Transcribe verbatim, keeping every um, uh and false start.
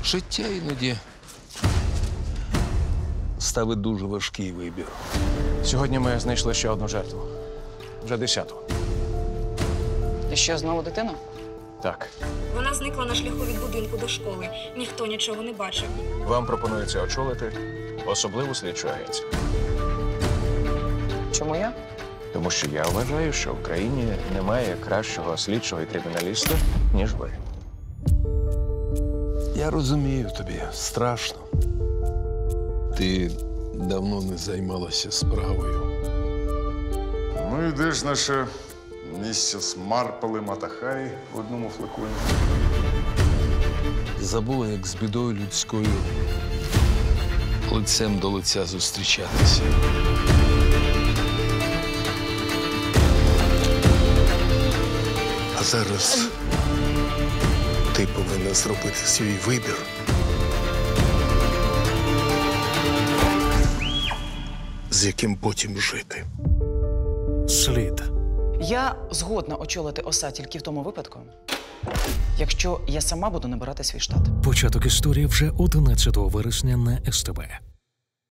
Життя іноді ставить дуже важкий вибір. Сьогодні ми знайшли ще одну жертву. Вже десяту. І що, знову дитина? Так. Вона зникла на шляху від будинку до школи. Ніхто нічого не бачив. Вам пропонується очолити особливу слідчу агенцію. Чому я? Тому що я вважаю, що в країні немає кращого слідчого і криміналіста, ніж ви. Я розумію тобі, страшно. Ти давно не займалася справою. Ну і де ж наше місіс Марпл і Матахарі в одному флаконі? Забула, як з бідою людською лицем до лиця зустрічатися. А зараз ти повинна зробити свій вибір. З яким потім жити. Слід. Я згодна очолити ОСА тільки в тому випадку, якщо я сама буду набирати свій штат. Початок історії вже одинадцятого вересня на ес те бе.